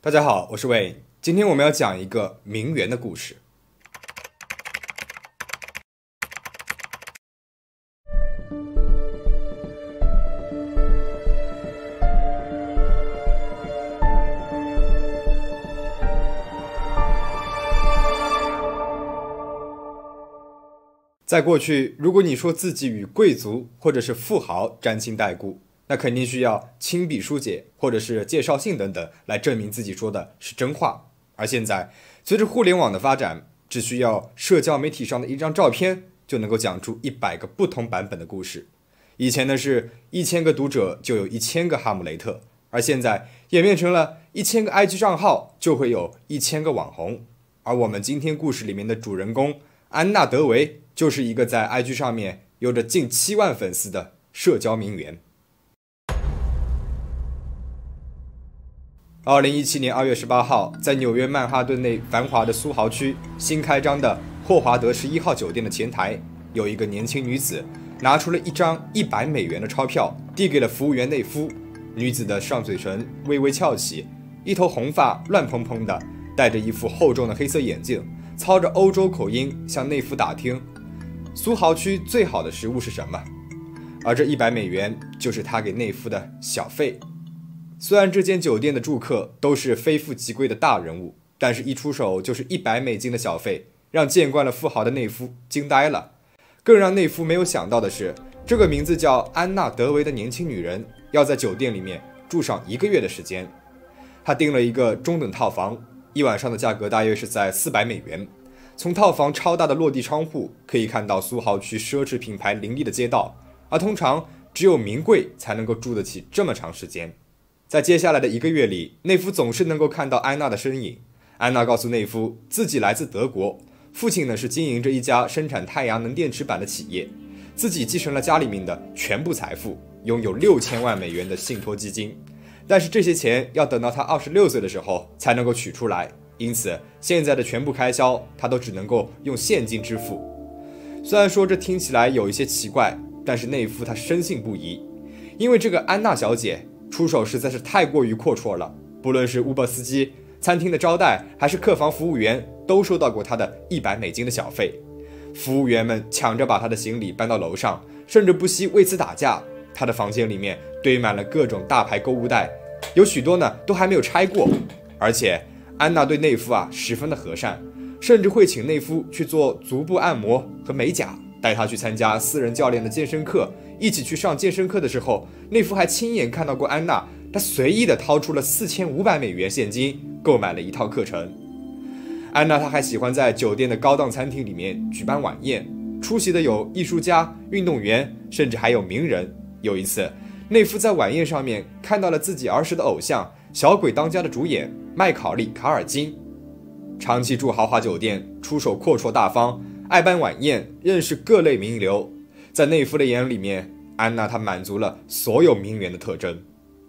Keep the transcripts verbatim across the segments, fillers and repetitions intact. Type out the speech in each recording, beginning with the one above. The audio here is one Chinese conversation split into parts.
大家好，我是魏，今天我们要讲一个名媛的故事。在过去，如果你说自己与贵族或者是富豪沾亲带故，那肯定需要亲笔书简或者是介绍信等等来证明自己说的是真话。而现在，随着互联网的发展，只需要社交媒体上的一张照片就能够讲出一百个不同版本的故事。以前呢是一千个读者就有一千个哈姆雷特，而现在演变成了一千个 I G 账号就会有一千个网红。而我们今天故事里面的主人公安娜德维就是一个在 I G 上面有着近七万粉丝的社交名媛。二零一七年二月十八号，在纽约曼哈顿内繁华的苏豪区新开张的霍华德十一号酒店的前台，有一个年轻女子拿出了一张一百美元的钞票，递给了服务员内夫。女子的上嘴唇微微翘起，一头红发乱蓬蓬的，戴着一副厚重的黑色眼镜，操着欧洲口音向内夫打听苏豪区最好的食物是什么，而这一百美元就是她给内夫的小费。虽然这间酒店的住客都是非富即贵的大人物，但是一出手就是一百美金的小费，让见惯了富豪的内夫惊呆了。更让内夫没有想到的是，这个名字叫安娜德维的年轻女人要在酒店里面住上一个月的时间。她订了一个中等套房，一晚上的价格大约是在四百美元。从套房超大的落地窗户可以看到苏豪区奢侈品牌林立的街道，而通常只有名贵才能够住得起这么长时间。在接下来的一个月里，内夫总是能够看到安娜的身影。安娜告诉内夫，自己来自德国，父亲呢是经营着一家生产太阳能电池板的企业，自己继承了家里面的全部财富，拥有六千万美元的信托基金。但是这些钱要等到他二十六岁的时候才能够取出来，因此现在的全部开销他都只能够用现金支付。虽然说这听起来有一些奇怪，但是内夫他深信不疑，因为这个安娜小姐出手实在是太过于阔绰了，不论是 Uber 司机、餐厅的招待还是客房服务员都收到过她的一百美金的小费。服务员们抢着把她的行李搬到楼上，甚至不惜为此打架。她的房间里面堆满了各种大牌购物袋，有许多呢都还没有拆过。而且安娜对内夫啊十分的和善，甚至会请内夫去做足部按摩和美甲，带他去参加私人教练的健身课。一起去上健身课的时候，内夫还亲眼看到过安娜，她随意的掏出了四千五百美元现金，购买了一套课程。安娜她还喜欢在酒店的高档餐厅里面举办晚宴，出席的有艺术家、运动员，甚至还有名人。有一次，内夫在晚宴上面看到了自己儿时的偶像《小鬼当家》的主演麦考利·卡尔金。长期住豪华酒店，出手阔绰大方，爱办晚宴，认识各类名流。在内夫的眼里面，安娜她满足了所有名媛的特征。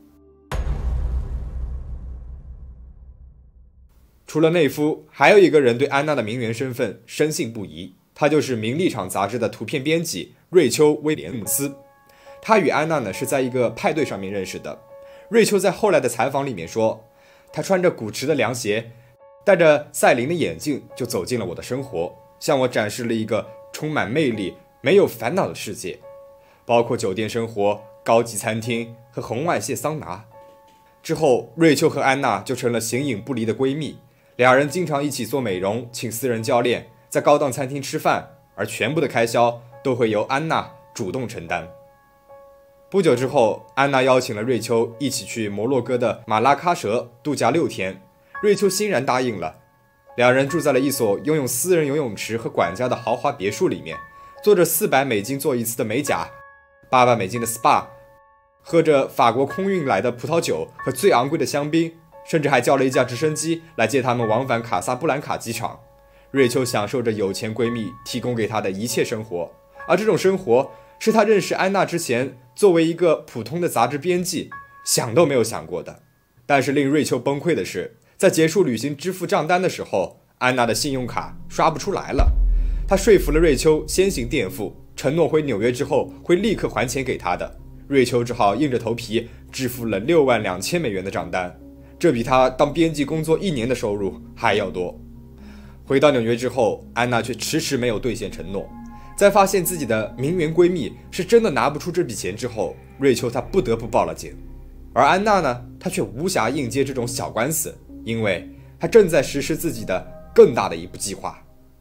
除了内夫，还有一个人对安娜的名媛身份深信不疑，他就是《名利场》杂志的图片编辑瑞秋·威廉姆斯。他与安娜呢是在一个派对上面认识的。瑞秋在后来的采访里面说，他穿着古驰的凉鞋，戴着赛琳的眼镜就走进了我的生活，向我展示了一个充满魅力没有烦恼的世界，包括酒店生活、高级餐厅和红外线桑拿。之后，瑞秋和安娜就成了形影不离的闺蜜，俩人经常一起做美容，请私人教练，在高档餐厅吃饭，而全部的开销都会由安娜主动承担。不久之后，安娜邀请了瑞秋一起去摩洛哥的马拉喀什度假六天，瑞秋欣然答应了。两人住在了一所拥有私人游泳池和管家的豪华别墅里面，做着四百美金做一次的美甲，八百美金的 S P A， 喝着法国空运来的葡萄酒和最昂贵的香槟，甚至还叫了一架直升机来接他们往返卡萨布兰卡机场。瑞秋享受着有钱闺蜜提供给她的一切生活，而这种生活是她认识安娜之前作为一个普通的杂志编辑想都没有想过的。但是令瑞秋崩溃的是，在结束旅行支付账单的时候，安娜的信用卡刷不出来了。她说服了瑞秋先行垫付，承诺回纽约之后会立刻还钱给她的。瑞秋只好硬着头皮支付了六万两千美元的账单。 这比她当编辑工作一年的收入还要多。回到纽约之后，安娜却迟迟没有兑现承诺。在发现自己的名媛闺蜜是真的拿不出这笔钱之后，瑞秋她不得不报了警。而安娜呢，她却无暇应接这种小官司，因为她正在实施自己的更大的一步计划。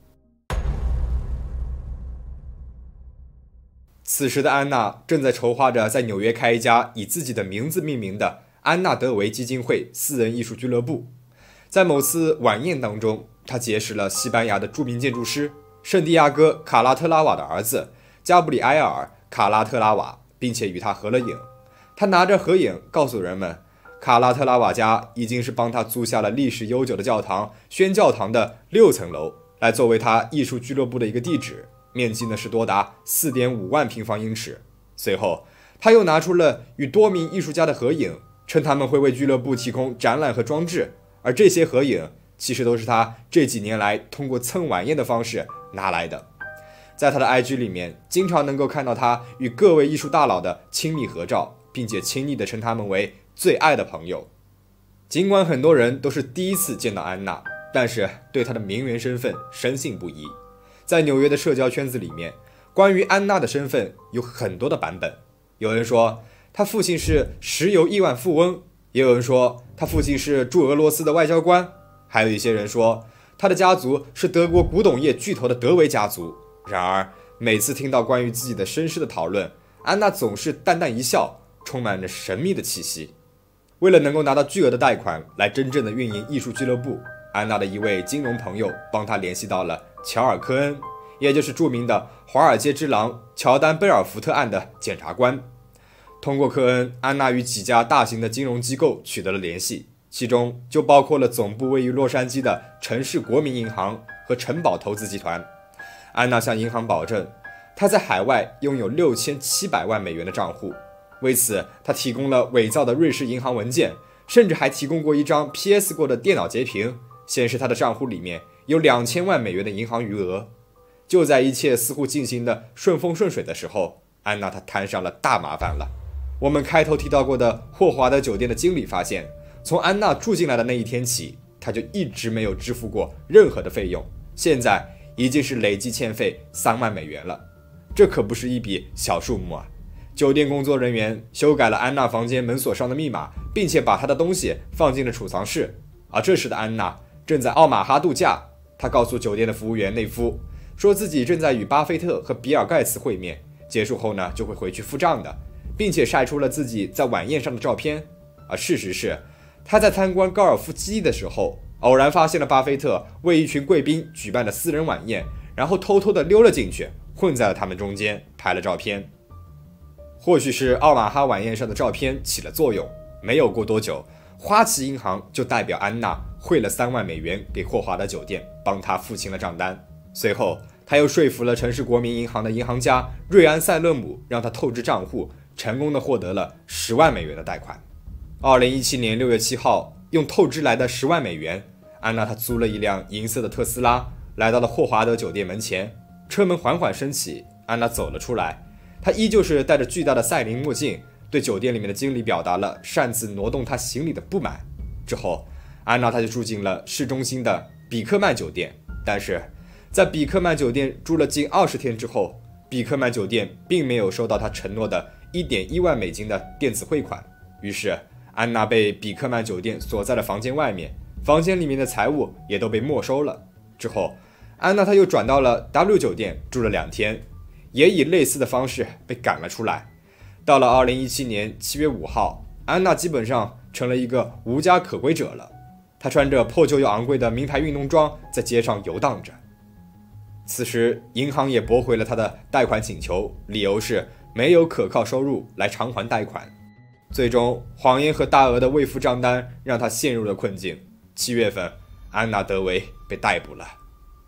此时的安娜正在筹划着在纽约开一家以自己的名字命名的安娜德维基金会私人艺术俱乐部。在某次晚宴当中，她结识了西班牙的著名建筑师圣地亚哥·卡拉特拉瓦的儿子加布里埃尔·卡拉特拉瓦，并且与他合了影。他拿着合影告诉人们，卡拉特拉瓦家已经是帮他租下了历史悠久的教堂宣教堂的六层楼，来作为他艺术俱乐部的一个地址，面积呢是多达 四点五万平方英尺。随后他又拿出了与多名艺术家的合影，称他们会为俱乐部提供展览和装置，而这些合影其实都是他这几年来通过蹭晚宴的方式拿来的。在他的 I G 里面，经常能够看到他与各位艺术大佬的亲密合照，并且亲昵地称他们为最爱的朋友。尽管很多人都是第一次见到安娜，但是对她的名媛身份深信不疑。在纽约的社交圈子里面，关于安娜的身份有很多的版本。有人说她父亲是石油亿万富翁，也有人说她父亲是驻俄罗斯的外交官，还有一些人说她的家族是德国古董业巨头的德维家族。然而每次听到关于自己的身世的讨论，安娜总是淡淡一笑，充满着神秘的气息。为了能够拿到巨额的贷款来真正的运营艺术俱乐部，安娜的一位金融朋友帮她联系到了乔尔·科恩，也就是著名的华尔街之狼乔丹·贝尔福特案的检察官。通过科恩，安娜与几家大型的金融机构取得了联系，其中就包括了总部位于洛杉矶的城市国民银行和城堡投资集团。安娜向银行保证，她在海外拥有六千七百万美元的账户。为此，她提供了伪造的瑞士银行文件，甚至还提供过一张 P S 过的电脑截屏，显示她的账户里面有两千万美元的银行余额。就在一切似乎进行的顺风顺水的时候，安娜她摊上了大麻烦了。我们开头提到过的霍华德酒店的经理发现，从安娜住进来的那一天起，他就一直没有支付过任何的费用，现在已经是累计欠费三万美元了。这可不是一笔小数目啊！酒店工作人员修改了安娜房间门锁上的密码，并且把她的东西放进了储藏室。而这时的安娜正在奥马哈度假，她告诉酒店的服务员内夫，说自己正在与巴菲特和比尔盖茨会面，结束后呢就会回去付账的，并且晒出了自己在晚宴上的照片。而事实是，她在参观高尔夫基地的时候，偶然发现了巴菲特为一群贵宾举办的私人晚宴，然后偷偷地溜了进去，混在了他们中间拍了照片。或许是奥马哈晚宴上的照片起了作用，没有过多久，花旗银行就代表安娜汇了三万美元给霍华德酒店，帮他付清了账单。随后他又说服了城市国民银行的银行家瑞安·塞勒姆，让他透支账户，成功的获得了十万美元的贷款。二零一七年六月七号，用透支来的十万美元，安娜她租了一辆银色的特斯拉，来到了霍华德酒店门前。车门缓缓升起，安娜走了出来。她依旧是戴着巨大的赛琳墨镜，对酒店里面的经理表达了擅自挪动她行李的不满。之后，安娜她就住进了市中心的比克曼酒店。但是，在比克曼酒店住了近二十天之后，比克曼酒店并没有收到她承诺的 一点一万美金的电子汇款。于是，安娜被比克曼酒店锁在了房间外面，房间里面的财物也都被没收了。之后，安娜她又转到了 W 酒店住了两天，也以类似的方式被赶了出来。到了二零一七年七月五号，安娜基本上成了一个无家可归者了。她穿着破旧又昂贵的名牌运动装在街上游荡着。此时，银行也驳回了她的贷款请求，理由是没有可靠收入来偿还贷款。最终，谎言和大额的未付账单让她陷入了困境。七月份，安娜德维被逮捕了。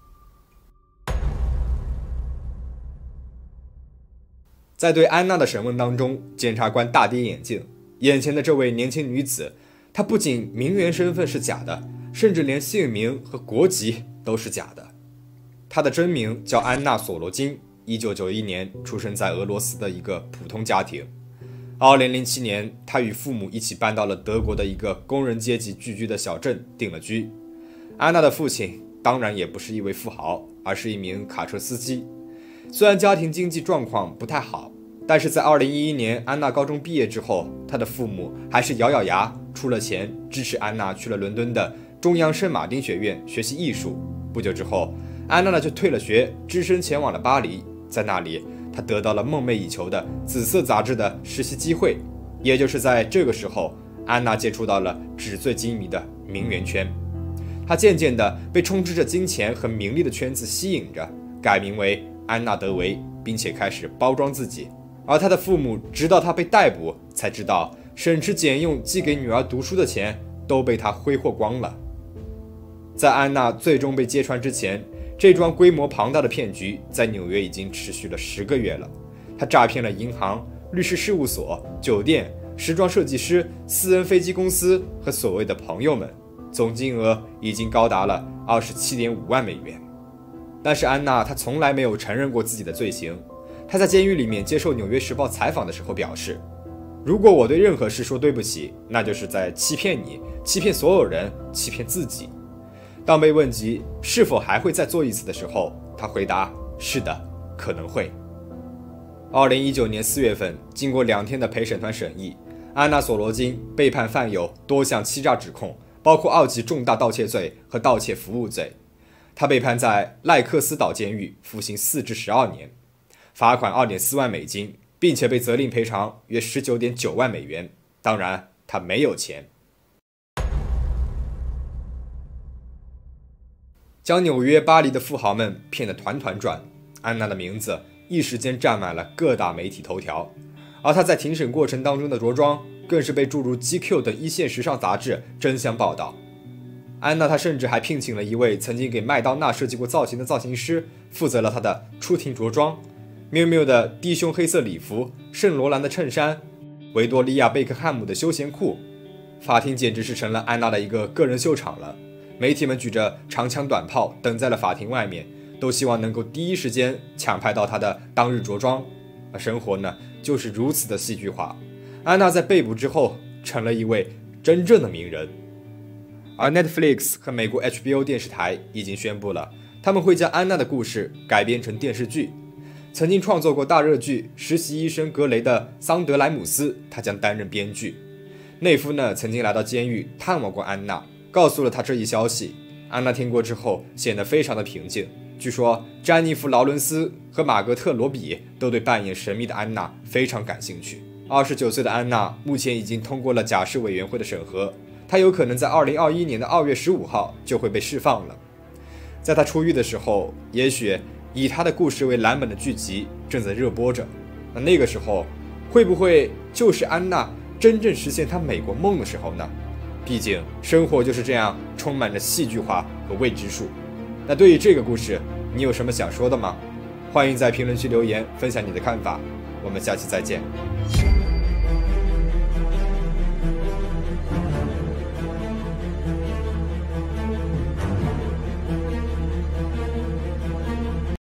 在对安娜的审问当中，检察官大跌眼镜，眼前的这位年轻女子，她不仅名媛身份是假的，甚至连姓名和国籍都是假的。她的真名叫安娜·索罗金，一九九一年出生在俄罗斯的一个普通家庭。 二零零七年，他与父母一起搬到了德国的一个工人阶级聚居的小镇定了居。安娜的父亲当然也不是一位富豪，而是一名卡车司机。虽然家庭经济状况不太好，但是在二零一一年安娜高中毕业之后，她的父母还是咬咬牙出了钱支持安娜去了伦敦的中央圣马丁学院学习艺术。不久之后，安娜呢就退了学，只身前往了巴黎。在那里，她得到了梦寐以求的紫色杂志的实习机会。也就是在这个时候，安娜接触到了纸醉金迷的名媛圈。她渐渐地被充斥着金钱和名利的圈子吸引着，改名为安娜德维，并且开始包装自己。而她的父母直到她被逮捕，才知道省吃俭用寄给女儿读书的钱都被她挥霍光了。在安娜最终被揭穿之前，这桩规模庞大的骗局在纽约已经持续了十个月了。她诈骗了银行、律师事务所、酒店、时装设计师、私人飞机公司和所谓的朋友们，总金额已经高达了 二十七点五万美元。但是安娜她从来没有承认过自己的罪行。她在监狱里面接受《纽约时报》采访的时候表示，如果我对任何事说对不起，那就是在欺骗你，欺骗所有人，欺骗自己。当被问及是否还会再做一次的时候，她回答，是的，可能会。二零一九年四月份，经过两天的陪审团审议，安娜索罗金被判犯有多项欺诈指控，包括二级重大盗窃罪和盗窃服务罪。她被判在赖克斯岛监狱服刑四至十二年，罚款 二点四万美金，并且被责令赔偿约 十九点九万美元。当然，她没有钱。将纽约、巴黎的富豪们骗得团团转，安娜的名字一时间占满了各大媒体头条，而她在庭审过程当中的着装更是被诸如 G Q 等一线时尚杂志争相报道。安娜她甚至还聘请了一位曾经给麦当娜设计过造型的造型师，负责了她的出庭着装。miu miu的低胸黑色礼服，圣罗兰的衬衫，维多利亚贝克汉姆的休闲裤，法庭简直是成了安娜的一个个人秀场了。媒体们举着长枪短炮等在了法庭外面，都希望能够第一时间抢拍到她的当日着装。而生活呢，就是如此的戏剧化。安娜在被捕之后，成了一位真正的名人。而 Netflix 和美国 H B O 电视台已经宣布了，他们会将安娜的故事改编成电视剧。曾经创作过大热剧《实习医生格雷》的桑德莱姆斯，他将担任编剧。内夫呢，曾经来到监狱探望过安娜，告诉了他这一消息。安娜听过之后显得非常的平静。据说詹妮弗·劳伦斯和马格特·罗比都对扮演神秘的安娜非常感兴趣。二十九岁的安娜目前已经通过了假释委员会的审核，她有可能在二零二一年的二月十五号就会被释放了。在她出狱的时候，也许以她的故事为蓝本的剧集正在热播着。那那个时候，会不会就是安娜真正实现她美国梦的时候呢？毕竟生活就是这样，充满着戏剧化和未知数。那对于这个故事，你有什么想说的吗？欢迎在评论区留言分享你的看法。我们下期再见。